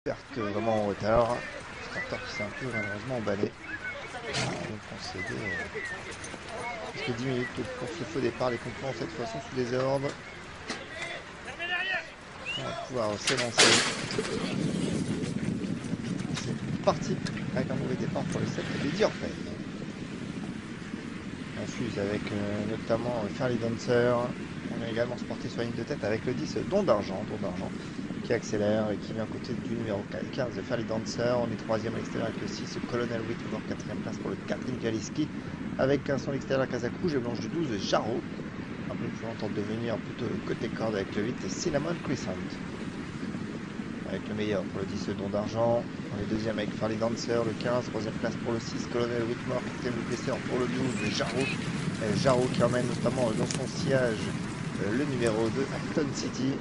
Perte vraiment en retard. Starter qui s'est un peu malheureusement emballé. Donc concédé presque 10 minutes pour ce faux départ. Les concurrents cette fois sont sous les ordres. On va pouvoir s'élancer. C'est parti avec un mauvais départ pour le 7 de Diorpen. On fuse avec notamment Fairly Dancer. On a également sporté sur la ligne de tête avec le 10 Don d'Argent qui accélère et qui vient à côté du numéro 15 de Fairly Dancer. On est troisième à l'extérieur avec le 6 Colonel Whitmore, quatrième place pour le 4 Kaliski avec un son extérieur la casaque rouge et blanche du 12 Jarreau. Un peu plus longtemps de venir plutôt côté corde avec le 8 Cinnamon Crescent. Avec le meilleur pour le 10 Don d'Argent. On est deuxième avec Fairly Dancer, le 15, troisième place pour le 6 Colonel Whitmore, quatrième épaisseur pour le 12 Jarreau. Jarreau qui emmène notamment dans son sillage le numéro 2 Acton City.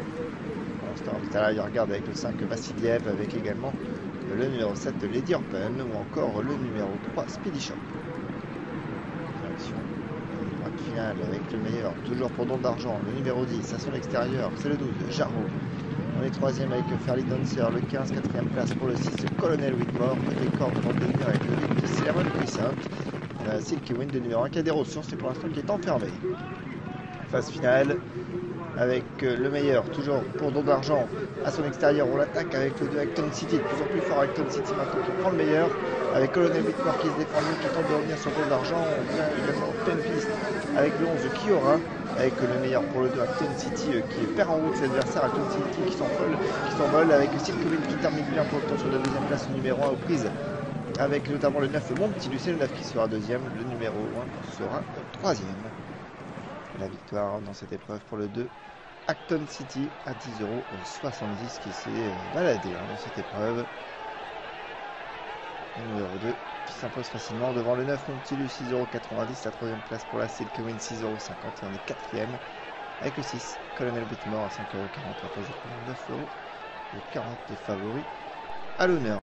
Il regarde avec le 5 Vassiliev, avec également le numéro 7 Lady Orpen ou encore le numéro 3 Speedy Shop. Direction droite finale avec le meilleur, toujours pour Don d'Argent, le numéro 10 à son extérieur, c'est le 12 Jarreau. On est troisième avec Fairly Dancer, le 15, quatrième place pour le 6 Colonel Whitmore, côté corde devant de venir avec le 8 Cinnamon Crescent. Silky Wind, le numéro 1 qui a des ressources et pour l'instant qui est enfermé. Phase finale avec le meilleur, toujours pour Don d'Argent à son extérieur. On l'attaque avec le 2 Acton City, de plus en plus fort Acton City maintenant qui prend le meilleur, avec Colonel Whitmore qui se défend mieux, qui tente de revenir sur Don d'Argent. On vient également en pleine piste avec le 11 Kiora, avec le meilleur pour le 2 Acton City qui perd en route ses adversaires. Acton City qui s'envole avec Silkeville qui termine bien pour le sur la deuxième place, le numéro 1 aux prises avec notamment le 9 Montilus et le 9 qui sera deuxième, le numéro 1 sera troisième. La victoire dans cette épreuve pour le 2 Acton City à 10,70 € qui s'est baladé dans cette épreuve. Le numéro 2 qui s'impose facilement devant le 9 Montilus 6,90 €, la troisième place pour la Silkewin 6,50 € et on est quatrième avec le 6 Colonel Whitmore à 5,40 €, imposé pour 9 €, le 40 des favoris à l'honneur.